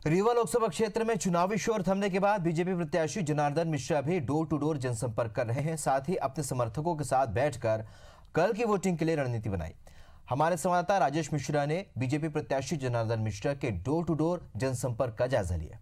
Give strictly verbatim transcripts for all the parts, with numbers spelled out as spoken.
रीवा लोकसभा क्षेत्र में चुनावी शोर थमने के बाद बीजेपी प्रत्याशी जनार्दन मिश्रा भी डोर टू डोर जनसंपर्क कर रहे हैं। साथ ही अपने समर्थकों के साथ बैठकर कल की वोटिंग के लिए रणनीति बनाई। हमारे संवाददाता राजेश मिश्रा ने बीजेपी प्रत्याशी जनार्दन मिश्रा के डोर टू डोर जनसंपर्क का जायजा लिया।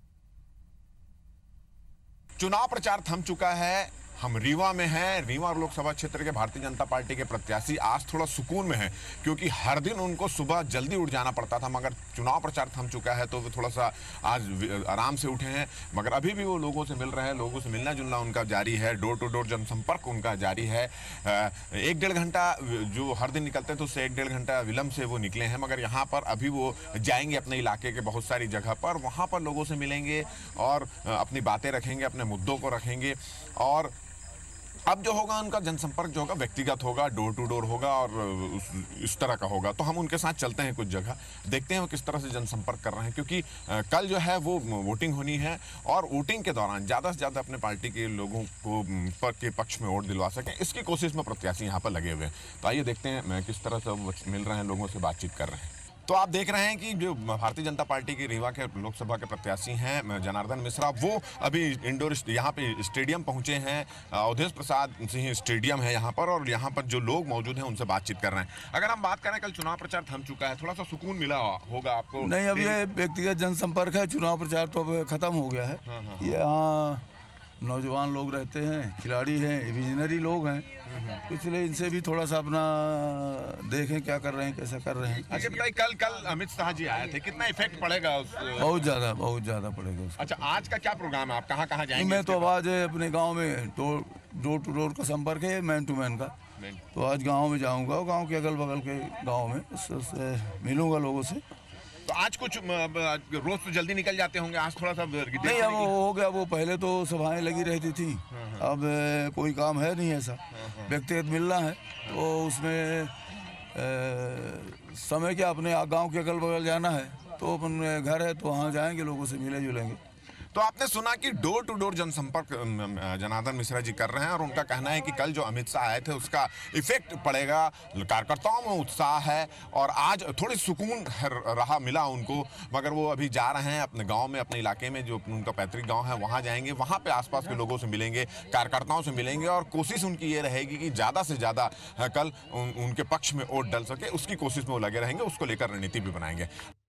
चुनाव प्रचार थम चुका है। हम रीवा में हैं। रीवा लोकसभा क्षेत्र के भारतीय जनता पार्टी के प्रत्याशी आज थोड़ा सुकून में हैं, क्योंकि हर दिन उनको सुबह जल्दी उठ जाना पड़ता था, मगर चुनाव प्रचार थम चुका है तो वो थोड़ा सा आज आराम से उठे हैं। मगर अभी भी वो लोगों से मिल रहे हैं, लोगों से मिलना जुलना उनका जारी है, डोर टू डोर जनसंपर्क उनका जारी है। एक डेढ़ घंटा जो हर दिन निकलते थे उससे एक डेढ़ घंटा विलम्ब से वो निकले हैं, मगर यहाँ पर अभी वो जाएंगे अपने इलाके के बहुत सारी जगह पर, वहाँ पर लोगों से मिलेंगे और अपनी बातें रखेंगे, अपने मुद्दों को रखेंगे। और अब जो होगा उनका जनसंपर्क जो होगा व्यक्तिगत होगा, डोर टू डोर होगा और उस, इस तरह का होगा। तो हम उनके साथ चलते हैं कुछ जगह, देखते हैं वो किस तरह से जनसंपर्क कर रहे हैं, क्योंकि कल जो है वो वोटिंग होनी है और वोटिंग के दौरान ज़्यादा से ज़्यादा अपने पार्टी के लोगों को पर के पक्ष में वोट दिलवा सकें, इसकी कोशिश में प्रत्याशी यहाँ पर लगे हुए हैं। तो आइए देखते हैं किस तरह से मिल रहे हैं, लोगों से बातचीत कर रहे हैं। तो आप देख रहे हैं कि जो भारतीय जनता पार्टी की रीवा के लोकसभा के प्रत्याशी हैं जनार्दन मिश्रा, वो अभी इंडोर यहाँ पे स्टेडियम पहुंचे हैं। अवधेश प्रसाद सिंह स्टेडियम है यहाँ पर, और यहाँ पर जो लोग मौजूद हैं उनसे बातचीत कर रहे हैं। अगर हम बात करें, कल चुनाव प्रचार थम चुका है, थोड़ा सा सुकून मिला होगा आपको? नहीं, अब ये व्यक्तिगत जनसंपर्क है, चुनाव प्रचार तो अब खत्म हो गया है। यहाँ नौजवान लोग रहते हैं, खिलाड़ी हैं, विजनरी लोग हैं, इसलिए इनसे भी थोड़ा सा अपना देखें क्या कर रहे हैं, कैसा कर रहे हैं। अच्छा बताइए, कल कल अमित शाह जी आए थे, कितना इफेक्ट पड़ेगा उस? बहुत ज़्यादा बहुत ज़्यादा पड़ेगा उसका। अच्छा, आज का क्या प्रोग्राम है, आप कहाँ कहाँ जाएंगे? मैं तो अब आज अपने गाँव में डोर डोर टू डोर का संपर्क है, मैन टू मैन का, तो आज गाँव में जाऊँगा, गाँव के अगल बगल के गाँव में उससे मिलूँगा लोगों से। तो आज कुछ रोज तो जल्दी निकल जाते होंगे, आज थोड़ा सा नहीं, अब वो हो गया। वो पहले तो सभाएं लगी रहती थी, अब कोई काम है नहीं ऐसा, व्यक्तिगत मिलना है तो उसमें ए, समय क्या, अपने गांव के अगल बगल जाना है तो अपन घर है तो वहाँ जाएंगे, लोगों से मिले जुलेंगे। तो आपने सुना कि डोर टू डोर जनसंपर्क जनार्दन मिश्रा जी कर रहे हैं, और उनका कहना है कि कल जो अमित शाह आए थे उसका इफेक्ट पड़ेगा, कार्यकर्ताओं में उत्साह है और आज थोड़ी सुकून रहा मिला उनको। मगर वो अभी जा रहे हैं अपने गांव में, अपने इलाके में जो उनका पैतृक गांव है वहां जाएंगे, वहां पे आसपास के लोगों से मिलेंगे, कार्यकर्ताओं से मिलेंगे, और कोशिश उनकी ये रहेगी कि ज़्यादा से ज़्यादा कल उन, उनके पक्ष में वोट डल सके, उसकी कोशिश में वो लगे रहेंगे, उसको लेकर रणनीति भी बनाएंगे।